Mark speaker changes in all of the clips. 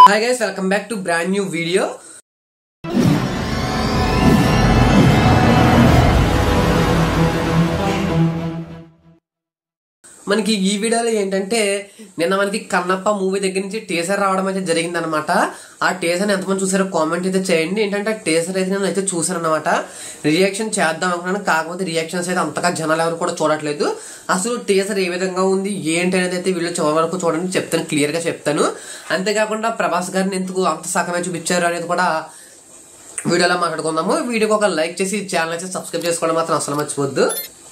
Speaker 1: Hi guys, welcome back to brand new video. మనకి ఈ వీడియోలో ఏంటంటే నిన్న మనకి కన్నప్ప మూవీ దగ్గర నుంచి టీజర్ రావడం అయితే జరిగిందనమాట. ఆ టీజర్ ఎంతమంది చూసారో కామెంట్ అయితే చేయండి. ఏంటంటే టీజర్ అయితే నేను అయితే చూసానమాట. రియాక్షన్ చేద్దాం అనుకున్నాను, కాకపోతే రియాక్షన్స్ అయితే అంతగా జనాలు ఎవరు కూడా చూడట్లేదు. అసలు టీజర్ ఏ విధంగా ఉంది ఏంటి అనేది అయితే వీళ్ళు చివరి వరకు చూడండి, చెప్తాను, క్లియర్ గా చెప్తాను. అంతేకాకుండా ప్రభాస్ గారిని ఎందుకు అంత సగమే చూపించారు అనేది కూడా వీడియోలో మాట్లాడుకుందాము. వీడియోకి ఒక లైక్ చేసి ఛానల్ అయితే సబ్స్క్రైబ్ చేసుకోవడం మాత్రం అసలు మర్చిపోద్దు.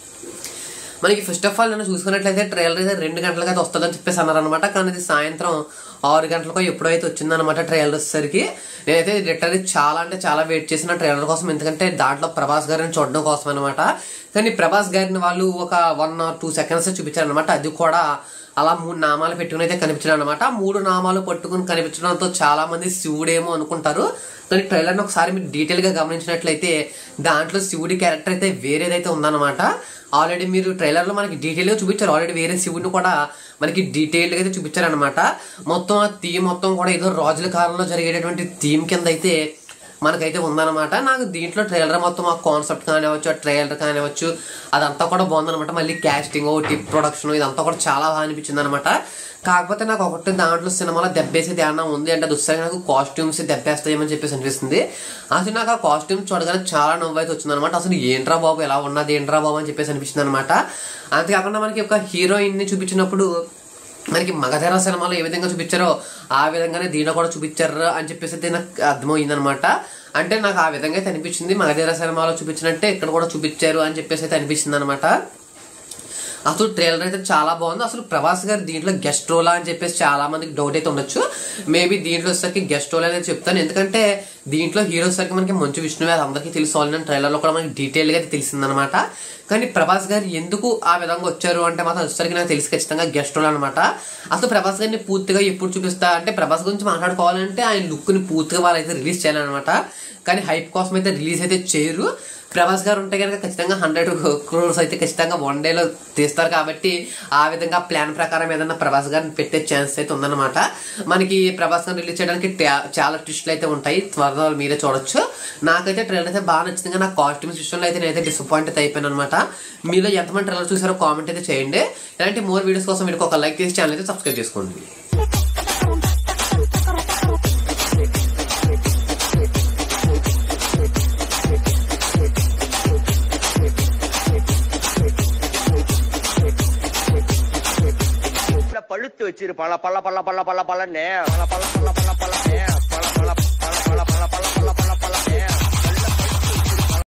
Speaker 1: మనకి ఫస్ట్ ఆఫ్ ఆల్ నేను చూసుకున్నట్లయితే ట్రైలర్ అయితే 2 గంటలకి అయితే వస్తుందని చెప్పేసి అన్నారనమాట. కానీ అది సాయంత్రం 6 గంటలకో ఎప్పుడైతే వచ్చిందనమాట ట్రైలర్ వచ్చేసరికి. నేనైతే లిటరల్లీ చాలా అంటే చాలా వెయిట్ చేసిన ట్రైలర్ కోసం, ఎందుకంటే దాంట్లో ప్రభాస్ గారిని చూడడం కోసం అనమాట. కానీ ప్రభాస్ గారిని వాళ్ళు ఒక 1 or 2 seconds చూపించారనమాట. అది కూడా అలా 3 నామాలు పెట్టుకుని అయితే కనిపించడం అనమాట. 3 నామాలు పట్టుకుని కనిపించడంతో చాలా మంది శివుడేమో అనుకుంటారు. కానీ ట్రైలర్ని ఒకసారి మీరు డీటెయిల్ గా గమనించినట్లయితే దాంట్లో శివుడి క్యారెక్టర్ అయితే వేరేదైతే ఉందన్నమాట. ఆల్రెడీ మీరు ట్రైలర్ లో మనకి డీటెయిల్ గా చూపించారు. ఆల్రెడీ వేరే శివుడిని కూడా మనకి డీటెయిల్ గా అయితే చూపించారనమాట. మొత్తం ఆ థీమ్ మొత్తం కూడా ఏదో రాజుల కాలంలో జరిగేటటువంటి థీమ్ కింద అయితే మనకైతే ఉందన్నమాట. నాకు దీంట్లో ట్రైలర్ మొత్తం ఆ కాన్సెప్ట్ కానివచ్చు, ఆ ట్రైలర్ కానివచ్చు, అదంతా కూడా బాగుందనమాట. మళ్ళీ క్యాస్టింగ్, టిప్ ప్రొడక్షన్ ఇదంతా కూడా చాలా బాగా అనిపించింది అనమాట. కాకపోతే నాకు ఒకటి దాంట్లో సినిమాలో దెబ్బేసేది ఏమన్నా ఉంది అంటే అది వస్తే నాకు కాస్ట్యూమ్స్ దెబ్బేస్తాయేమని చెప్పేసి అనిపిస్తుంది. అసలు నాకు ఆ కాస్ట్యూమ్స్ చూడగానే చాలా నవ్వు అయితే వచ్చింది అనమాట. అసలు ఏంట్రా బాబు ఎలా ఉన్నది, ఏంట్రా బాబు అని చెప్పేసి అనిపిస్తుంది అనమాట. అంతేకాకుండా మనకి ఒక హీరోయిన్ ని చూపించినప్పుడు మనకి మగధర సినిమాలో ఏ విధంగా చూపించారో ఆ విధంగానే దీంట్లో కూడా చూపించారు అని చెప్పేసి అయితే నాకు అర్థమైంది అనమాట. అంటే నాకు ఆ విధంగా అయితే అనిపించింది, మగధర సినిమాలో చూపించినట్టే ఇక్కడ కూడా చూపించారు అని చెప్పేసి అయితే అనిపిస్తుంది అనమాట. అసలు ట్రైలర్ అయితే చాలా బాగుంది. అసలు ప్రభాస్ గారు దీంట్లో గెస్ట్ రోలా అని చెప్పేసి చాలా మందికి డౌట్ అయితే ఉండొచ్చు. మేబీ దీంట్లో వచ్చేసరికి గెస్ట్ రోల్ అనేది చెప్తాను, ఎందుకంటే దీంట్లో హీరో సరికి మనకి మంచు విష్ణువే అందరికీ తెలుసు. ఆల్రెడీ ట్రైలర్ లో కూడా మనకి డీటెయిల్ గా అయితే తెలిసిందనమాట. కానీ ప్రభాస్ గారు ఎందుకు ఆ విధంగా వచ్చారు అంటే మాత్రం వచ్చేసరికి నాకు తెలిసి ఖచ్చితంగా గెస్ట్ రోల్ అనమాట. అసలు ప్రభాస్ గారిని పూర్తిగా ఎప్పుడు చూపిస్తా అంటే ప్రభాస్ గురించి మాట్లాడుకోవాలంటే ఆయన లుక్ ని పూర్తిగా వాళ్ళైతే రిలీజ్ చేయాలన్నమాట. కానీ హైప్ కోసం అయితే రిలీజ్ అయితే చేయరు. ప్రభాస్ గారు ఉంటే కనుక ఖచ్చితంగా 100 crores అయితే ఖచ్చితంగా 1 day లో తీస్తారు. కాబట్టి ఆ విధంగా ప్లాన్ ప్రకారం ఏదన్నా ప్రభాస్ గారిని పెట్టే ఛాన్స్ అయితే ఉందన్నమాట. మనకి ప్రభాస్ గారిని రిలీజ్ చేయడానికి చాలా ట్విస్టులు అయితే ఉంటాయి, త్వరలో మీరే చూడొచ్చు. నాకైతే ట్రైలర్ అయితే బాగా నచ్చింది. నా కాస్ట్యూమ్స్ విషయంలో అయితే నేనైతే డిసప్పాయింట్ అయితే అయిపోయాను అనమాట. మీలో ఎంతమంది ట్రైలర్ చూసారో కామెంట్ అయితే చేయండి. ఇలాంటి మోర్ వీడియోస్ కోసం మీరు ఒక లైక్ చేసి ఛానల్ అయితే సబ్స్క్రైబ్ చేసుకోండి.
Speaker 2: பழுத்து வச்சிரு பல பல பல பல பல பலன்னு பல பல பல பல பல